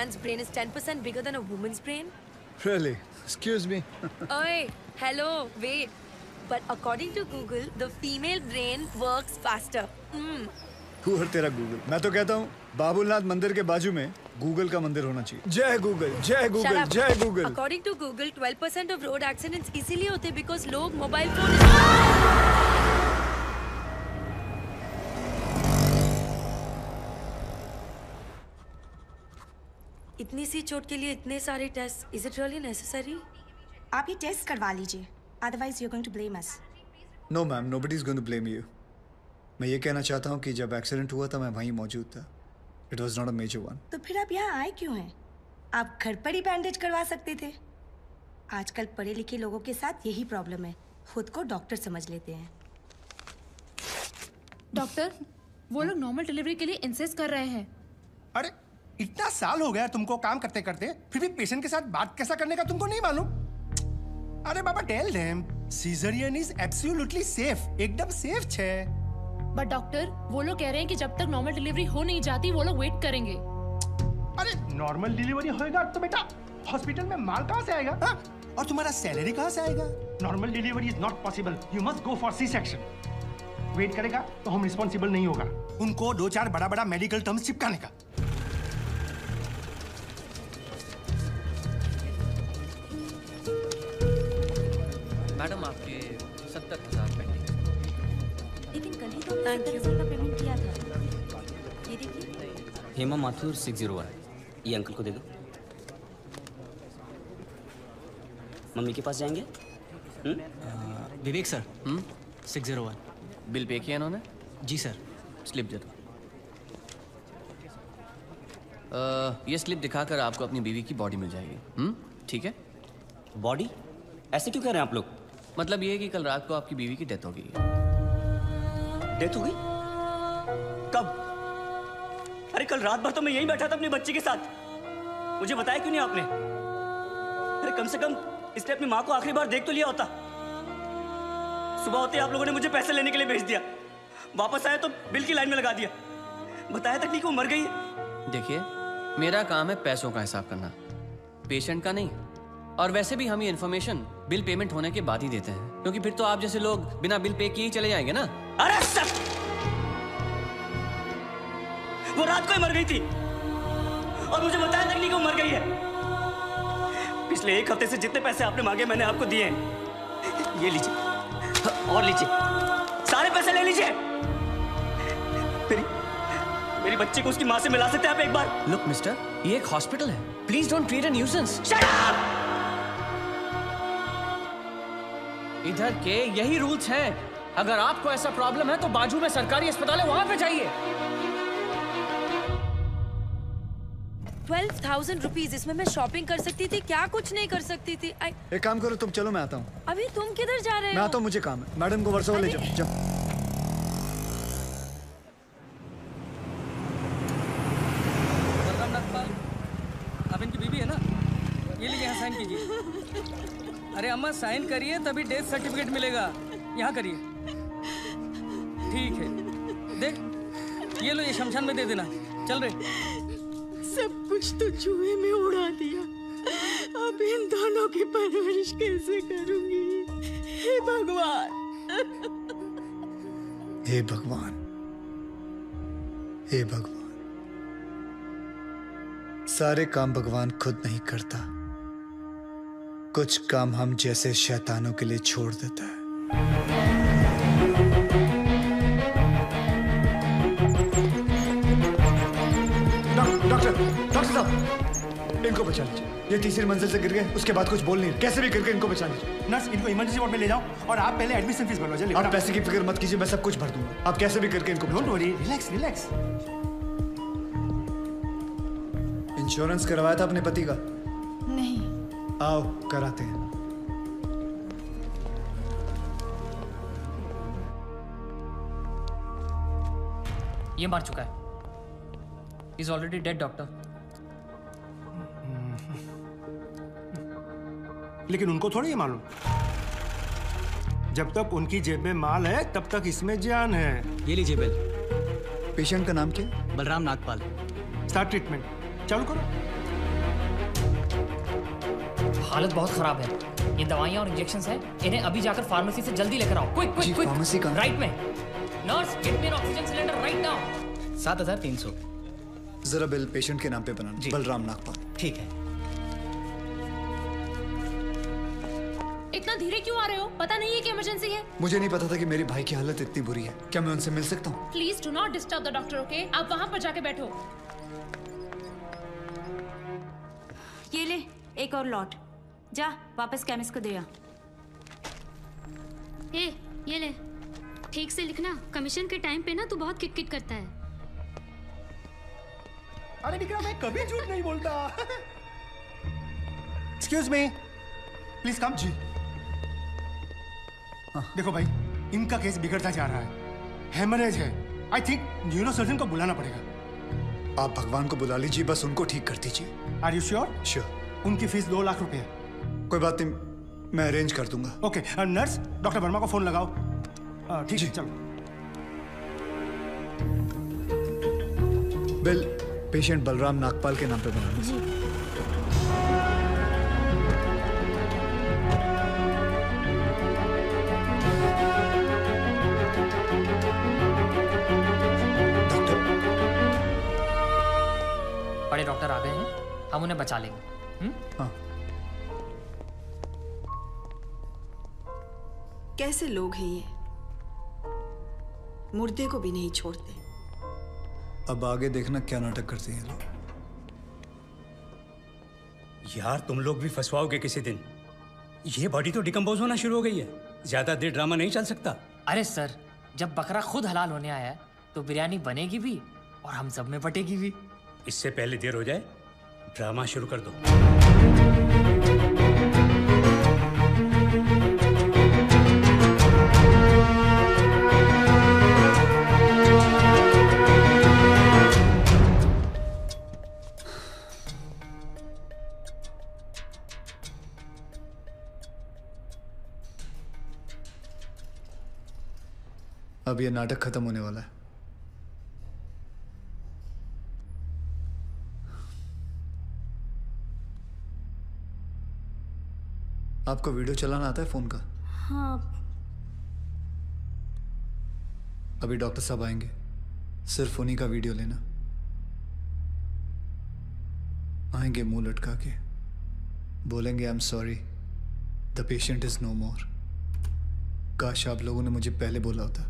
man's brain is 10% bigger than a woman's brain? Really? Excuse me. Oi, hello, wait. But according to Google, the female brain works faster. Who है तेरा Google? मैं तो कहता हूँ बाबुलनाथ मंदिर के बाजू में गूगल का मंदिर होना चाहिए। जय गूगल, जय गूगल, जय Google. According to Google, 12% of road accidents इसीलिए होते because लोग मोबाइल फोन इतनी सी चोट के लिए इतने सारे test, is it really necessary? आप ये टेस्ट करवा लीजिए, otherwise you are going to blame us. No ma'am, nobody is going to blame you. मैं ये कहना चाहता हूँ कि जब एक्सीडेंट हुआ था मैं वहीं मौजूद था। It was not a major one. तो फिर आप यहाँ आए क्यों हैं? आप घर पर ही बैंडेज करवा सकते थे। आजकल पढ़े लिखे लोगों के साथ यही प्रॉब्लम है, खुद को डॉक्टर समझ लेते हैं। डॉक्टर, वो लोग नॉर्मल डिलीवरी के लिए इंसिस्ट कर रहे हैं। अरे इतना साल हो गया तुमको काम करते करते, फिर भी पेशेंट के साथ बात कैसा करने का तुमको नहीं मालूम? अरे बाबा, tell them caesarean is absolutely safe, एकदम सेफ छे। बट डॉक्टर, वो लोग कह रहे हैं कि जब तक नॉर्मल डिलीवरी हो नहीं जाती वो लोग वेट करेंगे। अरे नॉर्मल डिलीवरी होएगा तो बेटा हॉस्पिटल में माल कहाँ से आएगा? हा? और तुम्हारा सैलरी कहाँ से आएगा? Normal delivery is not possible, you must go for C section. Wait करेगा तो हम रिस्पॉन्सिबल नहीं होगा। उनको 2-4 बड़ा मेडिकल टर्म्स चिपकाने का। मैडम, आपके 70,000 पेंडिंग। लेकिन कल ही तो 70,000 का पेमेंट किया था। ये देखिए। हेमा माथुर 601, ये अंकल को दे दो। मम्मी के पास जाएंगे? विवेक सर, 601। बिल पे किया इन्होंने? जी सर। स्लिप दे दो। ये स्लिप दिखाकर आपको अपनी बीवी की बॉडी मिल जाएगी। ठीक है? बॉडी? ऐसे क्यों कह रहे हैं आप लोग? मतलब ये कि कल रात को आपकी बीवी की डेथ हो गई। डेथ हो गई? कब? अरे कल रात भर तो मैं यहीं बैठा था अपनी बच्ची के साथ, मुझे बताया क्यों नहीं आपने? अरे कम से कम इसने अपनी माँ को आखिरी बार देख तो लिया होता। सुबह होते आप लोगों ने मुझे पैसे लेने के लिए भेज दिया, वापस आया तो बिल की लाइन में लगा दिया, बताया तक नहीं कि वो मर गई है। देखिए, मेरा काम है पैसों का हिसाब करना, पेशेंट का नहीं। और वैसे भी हम ये इन्फॉर्मेशन बिल पेमेंट होने के बाद ही देते हैं, क्योंकि फिर तो आप जैसे लोग बिना बिल पे किए ही चले जाएंगे ना। अरे सर, वो रात को ही मर गई थी और मुझे बताया तक नहीं कि वो मर गई है। पिछले 1 हफ्ते से जितने पैसे आपने मांगे मैंने आपको दिए हैं। ये लीजिए और लीजिए, सारे पैसे ले लीजिए। मेरी बच्ची को उसकी माँ से मिला सकते हैं आप एक बार? लुक मिस्टर, ये एक हॉस्पिटल है, please don't create a nuisance. Shut up! इधर के यही रूल्स हैं। अगर आपको ऐसा प्रॉब्लम है तो बाजू में सरकारी अस्पताल है, वहां पे जाइए। 12,000 रुपीज, इसमें मैं शॉपिंग कर सकती थी, क्या कुछ नहीं कर सकती थी। एक काम करो तुम, चलो मैं आता हूँ। अभी तुम किधर जा रहे हो? मैं आता हूँ, मुझे काम है। मैडम को वर्सोवा ले जाओ। जाओ। आप इनकी बीवी है ना? ये लीजिए, यहाँ साइन कीजिए। अरे अम्मा, साइन करिए तभी डेथ सर्टिफिकेट मिलेगा। यहाँ करिए। ठीक है, देख ये लो, ये शमशान में दे देना। चल रहे। सब कुछ तो चूहे में उड़ा दिया, अब इन दोनों की परवरिश कैसे करूंगी? हे भगवान, हे भगवान, हे भगवान। सारे काम भगवान खुद नहीं करता, कुछ काम हम जैसे शैतानों के लिए छोड़ देता है। डॉक्टर साहब, इनको बचा लीजिए। ये तीसरी मंजिल से गिर गए, उसके बाद कुछ बोल नहीं, कैसे भी करके इनको बचा लीजिए। नर्स, इनको इमरजेंसी वार्ड में ले जाओ और आप पहले एडमिशन फीस भरवा। चलिए। आप पैसे की फिक्र मत कीजिए, मैं सब कुछ भर दूंगा। आप कैसे भी करके इनको don't worry, relax relax. Insurance करवाया था अपने पति का? नहीं। आओ कराते हैं। ये मार चुका है। He's already dead, doctor. लेकिन उनको थोड़ी ये मालूम, जब तक उनकी जेब में माल है तब तक इसमें जान है। ये लीजिए बिल। पेशेंट का नाम क्या? बलराम नागपाल। स्टार्ट ट्रीटमेंट, चालू करो। हालत बहुत खराब है। ये दवाइयाँ और इंजेक्शंस हैं, इन्हें अभी जाकर फार्मेसी से जल्दी लेकर आओ। Quick quick quick. फार्मेसी कहाँ? राइट में। Nurse, get me an oxygen cylinder right now. 7,300। जरा बिल पेशेंट के नाम पे बनाना। बलराम नागपाल। ठीक है। इतना धीरे क्यों आ रहे हो? पता नहीं है कि इमरजेंसी है। मुझे नहीं पता था कि मेरी भाई की हालत इतनी बुरी है। क्या मैं उनसे मिल सकता हूँ? Please do not disturb the doctor, okay? आप वहाँ पर जाके बैठो। ये ले एक और लॉट, जा वापस केमिस्ट को दे आ। ये ले, ठीक से लिखना। कमीशन के टाइम पे ना तू बहुत किट-किट करता है। अरे विक्रम, मैं कभी झूठ नहीं बोलता। Excuse me, please come. जी देखो भाई, इनका केस बिगड़ता जा रहा है, हेमरेज है। आई थिंक न्यूरोसर्जन को बुलाना पड़ेगा। आप भगवान को बुला लीजिए, बस उनको ठीक कर दीजिए। Are you sure? श्योर। उनकी फीस 2 लाख रुपए है। कोई बात नहीं, मैं अरेंज कर दूंगा। ओके, नर्स डॉक्टर वर्मा को फोन लगाओ। ठीक है, चलो। बिल पेशेंट बलराम नागपाल के नाम पे बनाना। जी। बड़े डॉक्टर आ गए हैं, हम उन्हें बचा लेंगे। हाँ। कैसे लोग हैं ये, मुर्दे को भी नहीं छोड़ते। अब आगे देखना क्या नाटक करते हैं लोग। यार तुम लोग भी फंसवाओगे किसी दिन। ये बॉडी तो डिकम्पोज होना शुरू हो गई है, ज्यादा देर ड्रामा नहीं चल सकता। अरे सर, जब बकरा खुद हलाल होने आया है तो बिरयानी बनेगी भी और हम सब में बटेगी भी। इससे पहले देर हो जाए, ड्रामा शुरू कर दो। अब ये नाटक खत्म होने वाला है। आपको वीडियो चलाना आता है फोन का? हाँ। अभी डॉक्टर साहब आएंगे, सिर्फ उन्हीं का वीडियो लेना। आएंगे मुंह लटका के, बोलेंगे I am sorry, the patient is no more. काश आप लोगों ने मुझे पहले बोला होता।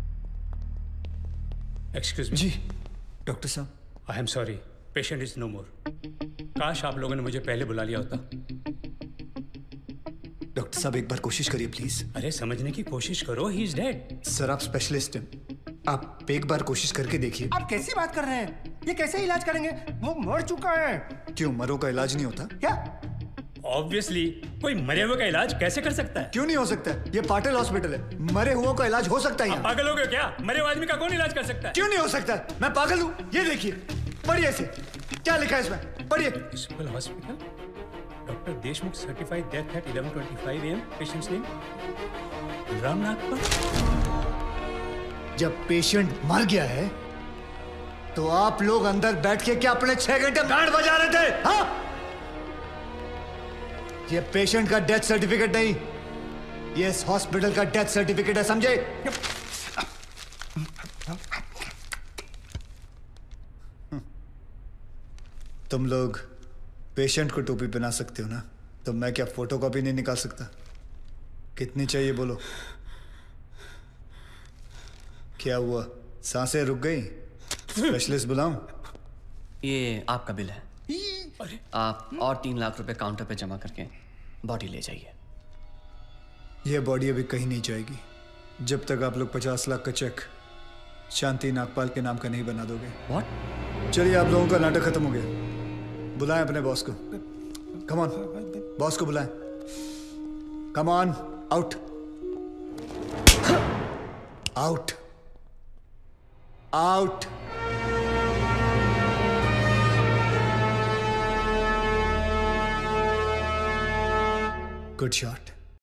Excuse me. जी डॉक्टर साहब। I am sorry, patient is no more. काश आप लोगों ने मुझे पहले बुला लिया होता। डॉक्टर साहब एक बार कोशिश करिए प्लीज। अरे समझने की कोशिश करो, ही इज डेड। सर आप स्पेशलिस्ट हैं, आप एक बार कोशिश करके देखिए। आप कैसी बात कर रहे हैं? ये कैसे इलाज करेंगे? वो मर चुका है। क्यों, मरों का इलाज नहीं होता क्या? ऑब्वियसली, कोई मरे हुए का इलाज कैसे कर सकता है? क्यों नहीं हो सकता है? ये पाटिल हॉस्पिटल है, मरे हुए का इलाज हो सकता है यहाँ। पागल हो गए क्या? मरे हुए आदमी का कौन इलाज कर सकता है? क्यों नहीं हो सकता है? मैं पागल हूँ? ये देखिए, पढ़िए इसे, क्या लिखा है इसमें, पढ़िए। Municipal hospital, doctor Deshmukh certified death at 11:25 AM, patient's name Balram Nagpal. जब पेशेंट मर गया है तो आप लोग अंदर बैठ के क्या अपने 6 घंटे बैंड बजा रहे थे? हाँ? ये पेशेंट का डेथ सर्टिफिकेट नहीं, ये इस हॉस्पिटल का डेथ सर्टिफिकेट है, समझे? तुम लोग पेशेंट को टोपी पहना सकते हो ना, तो मैं क्या फोटोकॉपी नहीं निकाल सकता? कितनी चाहिए बोलो? क्या हुआ, सांसें रुक गई? स्पेशलिस्ट बुलाऊं? ये आपका बिल है। आप और 3 लाख रुपए काउंटर पे जमा करके बॉडी ले जाइए। यह बॉडी अभी कहीं नहीं जाएगी जब तक आप लोग 50 लाख का चेक शांति नागपाल के नाम का नहीं बना दोगे। What? चलिए, आप लोगों का नाटक खत्म हो गया। बुलाएं अपने बॉस को। कम ऑन, बॉस को बुलाएं। Come on, out out out. Good shot.